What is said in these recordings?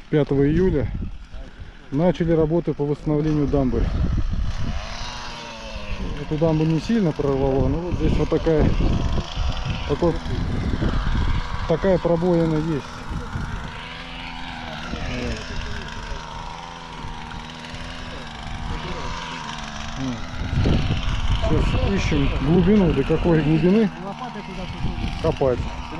5 июля начали работы по восстановлению дамбы. Эту дамбу не сильно прорвало, но вот здесь вот такая пробоина есть. Сейчас ищем глубину, до какой глубины копать.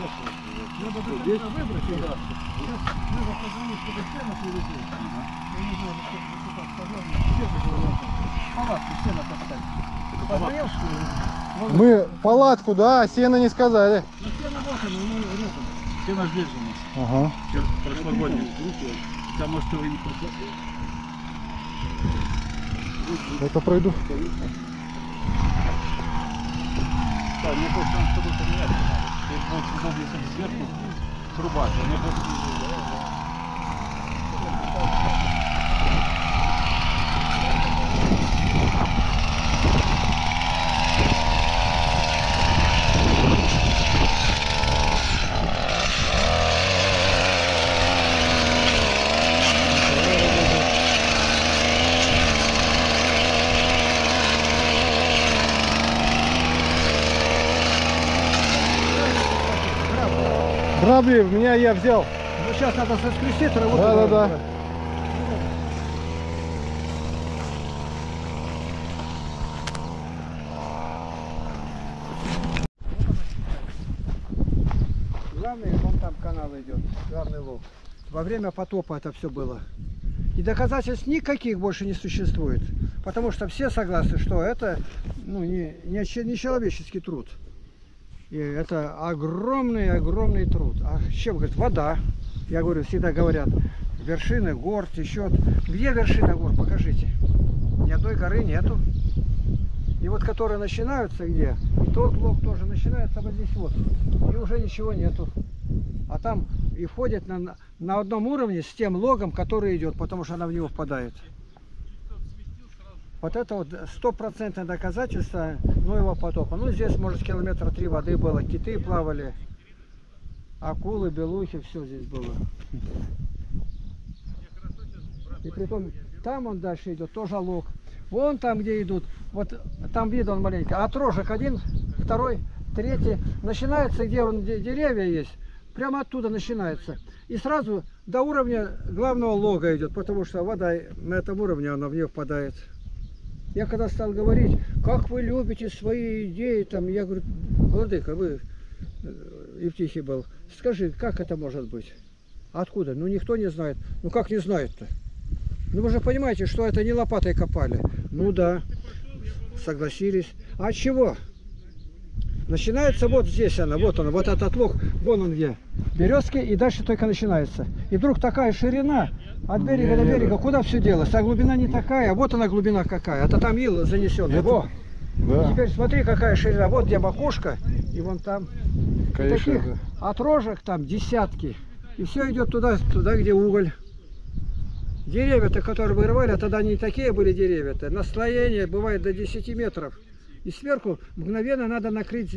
Мы палатку, да, сено не сказали. Сено здесь у нас. Ага. Прошлогодний. Хотя, может, его и не прошло. Это пройду. Да, мне кажется, там что-то поменять надо. Будет удобнее сверху срубать. Мне кажется, грабли в меня я взял. Ну сейчас надо соскрестить траву. Да. Главный, вон там канал идет, главный лог. Во время потопа это все было. И доказательств никаких больше не существует. Потому что все согласны, что это не человеческий труд. И это огромный труд. А с чем, говорит, вода. Я говорю, всегда говорят, вершины гор течет. Где вершина гор? Покажите. Ни одной горы нету. И вот которые начинаются где? И тот лог тоже начинается вот здесь вот. И уже ничего нету. А там и входит на одном уровне с тем логом, который идет, потому что она в него впадает. Вот это вот стопроцентное доказательство Ноева потопа. Ну здесь, может, километра 3 воды было, киты плавали, акулы, белухи, все здесь было. И притом там он дальше идет, тоже лог. Вон там, где идут, вот там видно он маленький, отрожек один, второй, третий. Начинается, где деревья есть, прямо оттуда начинается. И сразу до уровня главного лога идет, потому что вода на этом уровне, она в нее впадает. Я когда стал говорить, как вы любите свои идеи, там, я говорю, владыка, вы, Евтихий был, скажи, как это может быть? Откуда? Ну никто не знает. Ну как не знает-то? Ну вы же понимаете, что это не лопатой копали. Ну да, согласились. А от чего? Начинается вот здесь она, вот этот лог, вон он где. Березки, и дальше только начинается. И вдруг такая ширина от берега до берега, куда все делось? А глубина не такая, вот она глубина какая. Это там ил занесен. Во. Да. Теперь смотри, какая ширина. Вот где макушка, и вон там. Конечно, таких отрожек там десятки. И все идет туда, где уголь. Деревья-то, которые вырывали, тогда не такие были деревья-то. Наслоение бывает до 10 метров. И сверху мгновенно надо накрыть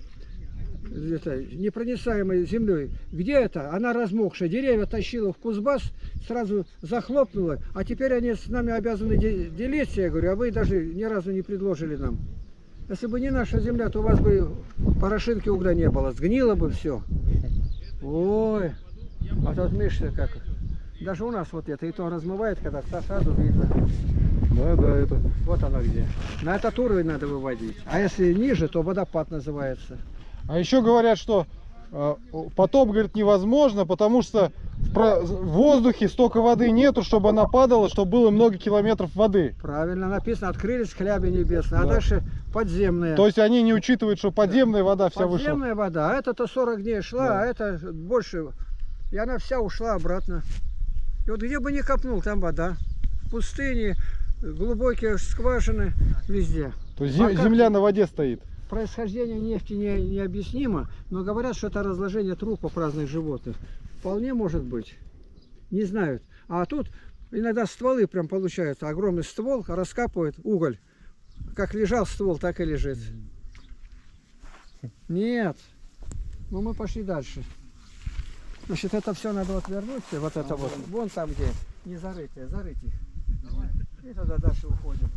непроницаемой землей. Где это? Она размокшая. Деревья тащила в Кузбасс, сразу захлопнула. А теперь они с нами обязаны делиться, я говорю, а вы даже ни разу не предложили нам. Если бы не наша земля, то у вас бы порошинки угля не было. Сгнило бы все. Ой, а тут мышцы как. Даже у нас вот это и то размывает, когда сразу видно. Да, это. Вот оно где. На этот уровень надо выводить. А если ниже, то водопад называется. А еще говорят, что потоп, говорит, невозможно, потому что в воздухе столько воды нету, чтобы она падала, чтобы было много километров воды. Правильно написано, открылись хляби небесные, а дальше подземные. То есть они не учитывают, что подземная вода вся вышла. Подземная вода, а это-то 40 дней шла, а это больше. И она вся ушла обратно. И вот где бы ни копнул, там вода. В пустыне, глубокие скважины, везде. То есть земля на воде стоит. Происхождение нефти необъяснимо, но говорят, что это разложение трупов разных животных. Вполне может быть. Не знают. А тут иногда стволы прям получаются. Огромный ствол раскапывает уголь. Как лежал ствол, так и лежит. Нет. Ну мы пошли дальше. Значит, это все надо вот вернуть, вот это вот, вон там где, не зарытые, зарыть их. И тогда дальше уходим.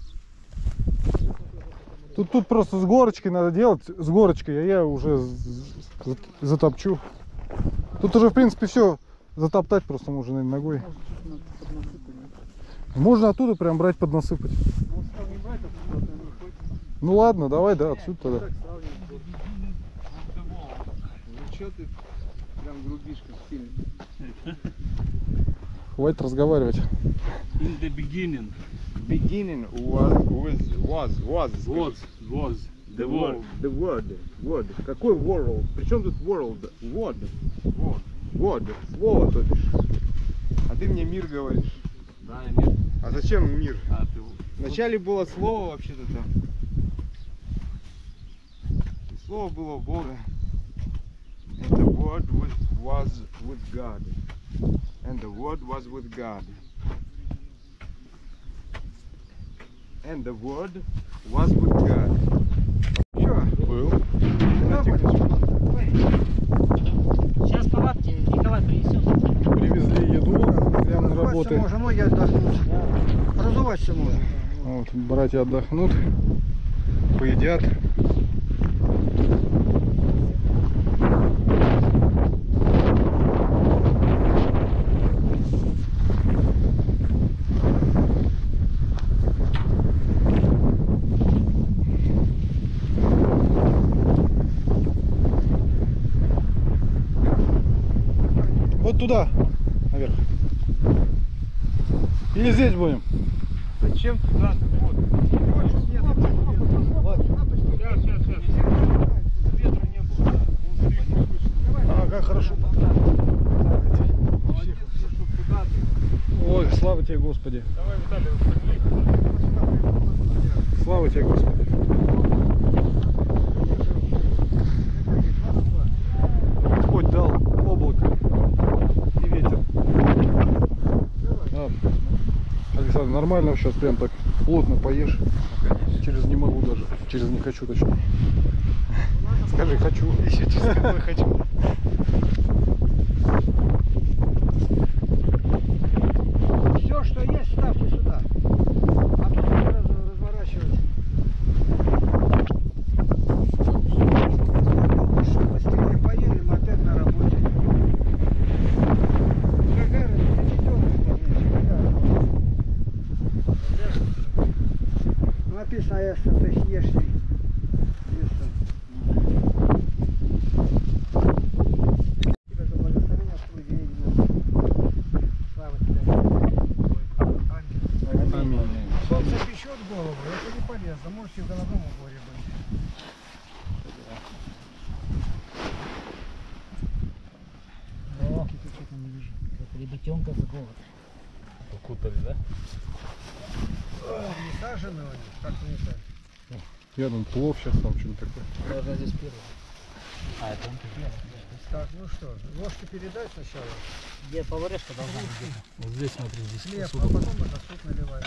Тут просто с горочкой надо делать, с горочкой, а я уже затопчу. Тут уже, в принципе, все затоптать просто можно, наверное, ногой. Можно оттуда прям брать, поднасыпать. Ну ладно, давай, да, отсюда тогда. Ну что ты прям грубишь как фильм? Хватит разговаривать. In the beginning. Beginning was The world. word. Какой world? Причем тут world? Word. Слово, то бишь. А ты мне мир говоришь. Да, мир. А зачем мир? А ты... Вначале было слово вообще-то там. И слово было Бога. And the word was with God. And the word was with God. And the word was with God. Что? Был. Сейчас палатки Николай принесет. Привезли еду прямо на работы. Можно, ноги отдохнуть. Разуваться можно. Вот, братья отдохнут, поедят. Вот туда, наверх. Или здесь будем? Зачем туда? Вот. Сейчас. Ветра не было, да. Ага, хорошо. Ой, слава тебе, Господи. Давай, Виталий, Слава тебе, Господи. Господь дал облако и ветер. Да. Александр, нормально сейчас прям так плотно поешь? Через не могу даже. Через не хочу точнее. Скажи, хочу. Еще через какой хочу. Все, что есть, ставьте сюда. А тут разворачивать. Постигли, поели, мы опять на работе. Гагара, не написано, если ты съешь. Солнце печет голову, это не полезно, можете в головном уборе быть. О, как ребятенка какого-то. Укутали, да? Не сажены они, как не так. Я думаю, плов сейчас там что-то такое. Должна здесь первый. А, это он первый. Так, ну что, ложки передай сначала. Где поварешка должна быть? Вот здесь, смотри, здесь Хлеб, а потом это суп наливай.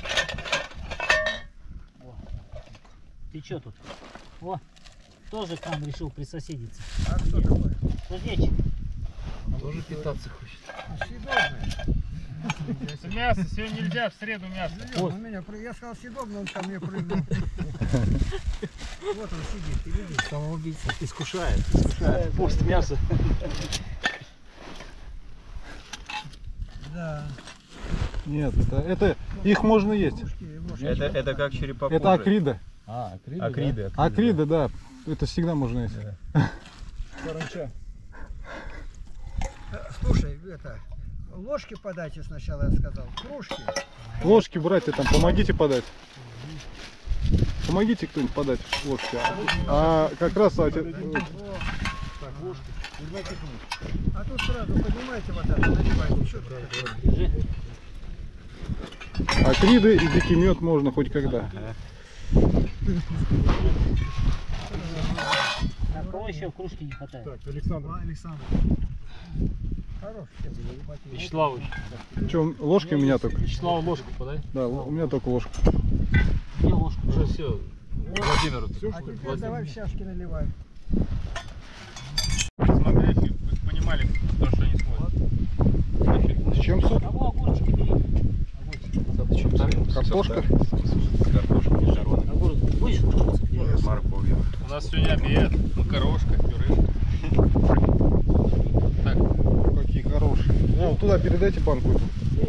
Ты чё тут? О, тоже к нам решил присоседиться. А кто такой? Кузнечик. тоже питаться хочет. Съедобный. Мясо, сегодня нельзя, в среду мясо. Он меня, я сказал съедобный, он ко мне прыгнул. Вот он сидит, ты видишь? Самоубийца. Искушает. Пусть мясо. Да. Нет, это их можно есть. Это как черепаховый. Это акрида. А, Акриды. Акрида, да. Это всегда можно есть. Саранча. Слушай, это, ложки подайте сначала, я сказал. Кружки. Ложки, братья, там помогите подать. Помогите кто-нибудь подать ложки. А как раз Так, ложки. А тут сразу поднимайте вот это, наливайте. Что тут? акриды и дикий мед можно хоть когда. А кого еще кружки не хватает? Александр. Хорош. Вячеславович. Че, ложки у меня только? Вячеславу ложку подай. Да, у меня только ложка. Где ложку? Уже все. Владимир, все А теперь давай в чашки наливай. смотрели, понимали, то, что они смотрят. Чем суп? А во, огурчики бери. Огурчики. Картошка. Картошка, жареная. Огурец. Будешь? Морковью. У нас сегодня обед. Макарошка, пюре. Так, Какие хорошие. Вот туда передайте банку эту.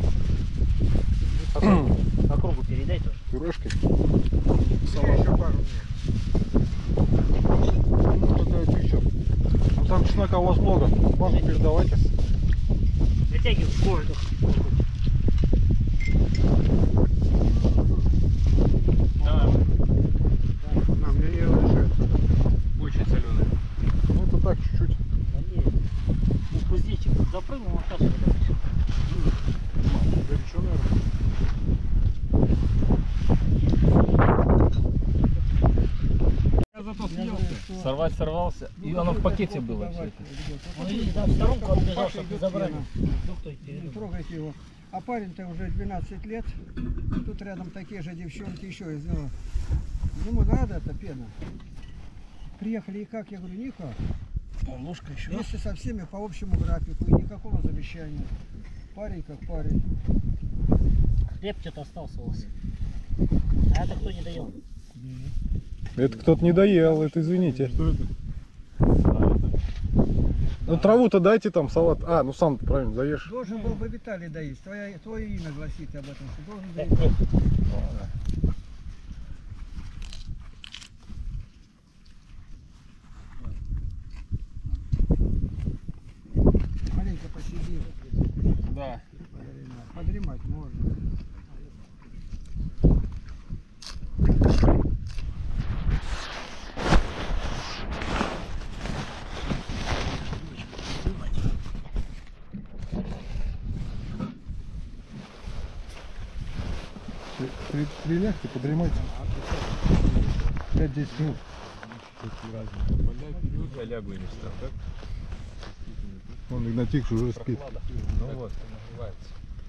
По кругу передай тоже. Пюрешкой. Еще пару дней. Ну, тогда еще. Ну там чеснока у вас много. Банку передавайте. Вытягивай в воздух. да, На, мне не разрешают. очень соленая. Ну это так чуть-чуть. У кузнечик запрыгнул, он так вот. Горячо, наверное. Я зато съел. Сорвать сорвался. И оно в пакете было все это. Он видишь, там в сторонку отбежал, чтобы забрать. Ну, кто это Не передумал? трогайте его. А парень-то уже 12 лет. Тут рядом такие же девчонки еще из него. Ему надо эта пена. Приехали и как? Я говорю, никак. Ложка еще. Вместе со всеми по общему графику и никакого замещания. Парень как парень. Хлеб что-то остался у вас. А это кто не доел? Это кто-то не доел, это извините. Что это? Ну траву-то дайте там, салат. А, ну сам правильно заешь. Должен был бы Виталий доесть. Твое имя гласит об этом. Что должен Так, доесть. хлеб. Маленько посиди. Да. Подремать можно. Прилягте, подремайте. 5-10 минут. Я лягу и не встал, так? Он Игнатик уже спит. Ну вот, нагревается.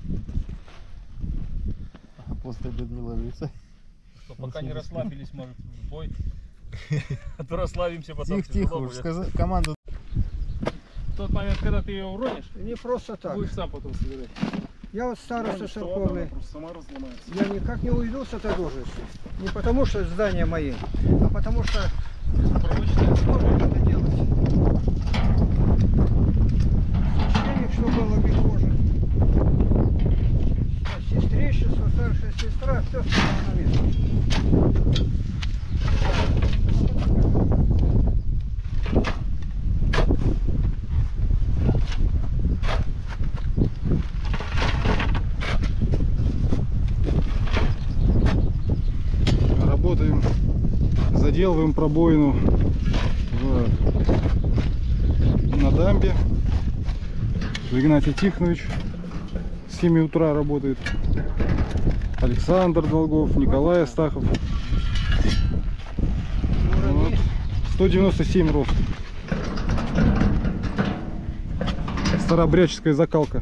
После обеда не ложится. Что, пока не расслабились, может, в бой. А то расслабимся, потом Тихо, тихо, уж сказать команду. В тот момент, когда ты ее уронишь, Не просто так. будешь сам потом собирать. Я вот староста церковный. Просто сама разломается. Я никак не уйду с этой должности. Не потому, что это здание мое, а потому что можно это делать. Священник, что было прихожим. Сестричество, старшая сестра, все стало на месте. Работаем, заделываем пробоину на дамбе. Игнатий Тихонович с 7 утра работает. Александр Долгов, Николай Астахов. Вот. 197 рост. Старообрядческая закалка.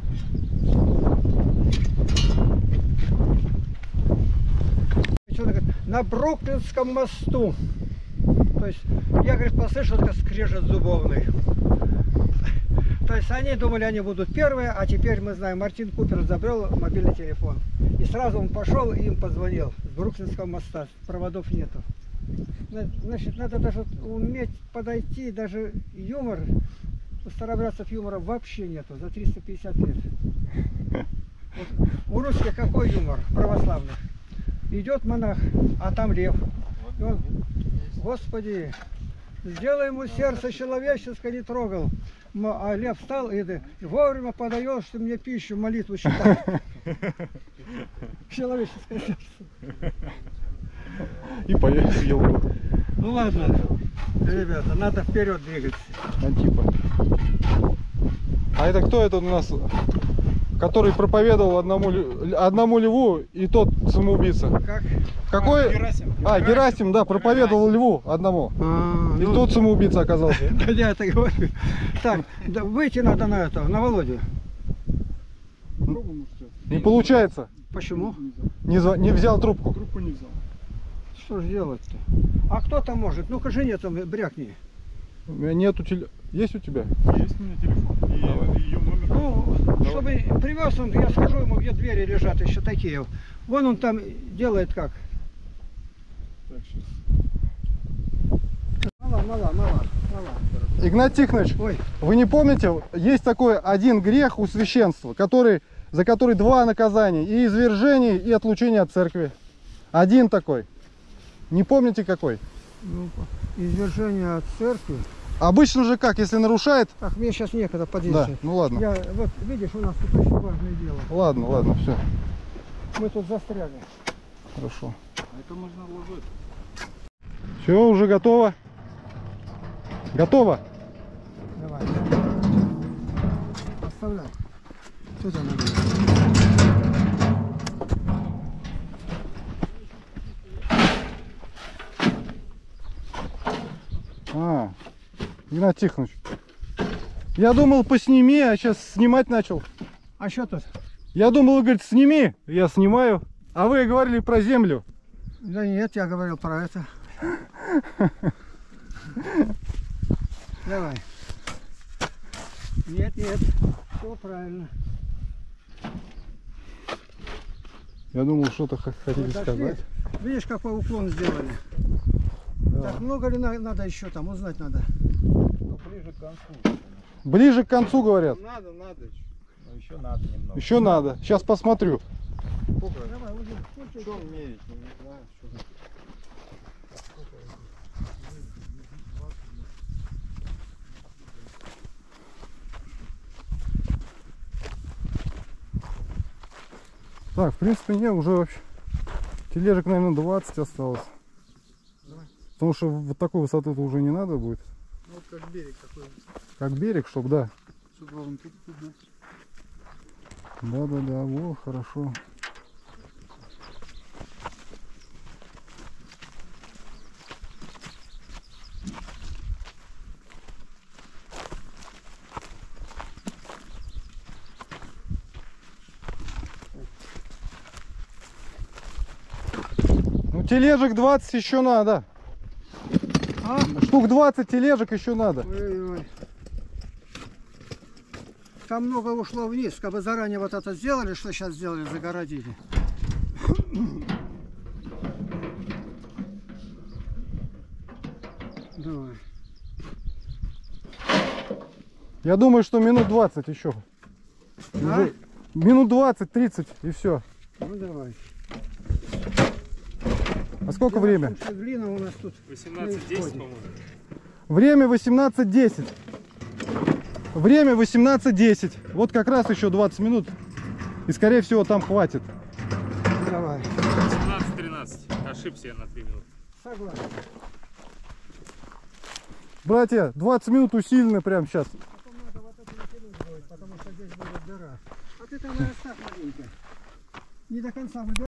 На Бруклинском мосту. То есть я, говорит, послышал, как скрежет зубовный. То есть они думали, они будут первые, а теперь мы знаем, Мартин Купер забрал мобильный телефон. И сразу он пошел и им позвонил с Бруклинского моста. Проводов нету. Значит, надо даже уметь подойти, даже юмор. У старообрядцев юмора вообще нету за 350 лет. Вот у русских какой юмор? Православных. Идет монах, а там лев. И он, Господи, сделай ему сердце человеческое, не трогал. А лев встал и вовремя подаешь ты мне пищу, молитву читать. Человеческое сердце. И съел его. Ну ладно, ребята, надо вперед двигаться. Антипа. А это кто это у нас, который проповедовал одному льву, и тот самоубийца? Как? Какой? Герасим. А, Герасим, да, проповедовал льву одному. И Ну, тот самоубийца оказался. да я это говорю. Так, да, выйти надо на это, на Володю. Не получается. Почему? Не взял трубку. Трубку не взял. Что же делать-то? А кто там может? Ну-ка жене там брякни. Нету Есть у тебя? Есть у меня телефон. И ее номер. Ну, чтобы привез он, я скажу ему, где двери лежат еще такие. Вон он там делает как. Мала. Игнат Тихонович, Ой, вы не помните, есть такой один грех у священства, за который два наказания: и извержение, и отлучение от церкви. Один такой. Не помните какой? ну, извержение от церкви. Обычно же как, если нарушает... Так, мне сейчас некогда Да, подъехать. ну ладно. Я, вот видишь, у нас тут очень важное дело. Ладно, все. Мы тут застряли. Хорошо. А это можно вложить. Все, уже готово. Готово. Давай. Оставляй. Сюда надо. Игнат Тихонович, я думал, посними, а сейчас снимать начал. А что тут? Я думал, вы говорите, сними, я снимаю. А вы говорили про землю. Да нет, я говорил про это. Давай. Нет, все правильно. Я думал, что-то хотели Вот дошли. сказать. Видишь, какой уклон сделали. Да. Так много ли надо еще там, узнать надо. Ближе к концу. Ближе к концу, говорят. Надо. Но еще надо немного. Еще надо. Сейчас посмотрю. Давай, уже. Что мерить? Ну, не знаю, что. Так, в принципе, не, уже вообще тележек, наверное, 20 осталось. Потому что вот такой высоты уже не надо будет. Вот как берег такой. Как берег, чтоб, да. Чтобы он тут, Да, во, хорошо. Ну, тележек 20 еще надо. А? Штук 20 тележек еще надо. Ой. Там много ушло вниз, как бы заранее вот это сделали, что сейчас сделали, загородили. Давай. Я думаю, что минут 20 еще. А? Уже минут 20-30 и все. Ну давай. А сколько Дело в время? том, что глина у нас тут. 18:10, по-моему. Время 18:10. Время 18:10. Вот как раз еще 20 минут. И скорее всего там хватит. Давай. 17:13. Ошибся я на 3 минуты. Согласен. Братья, 20 минут усилены прямо сейчас. Потом надо вот это натянуть будет, потому что здесь будет дыра. А ты там и оставь маленько. Не до конца выбирай.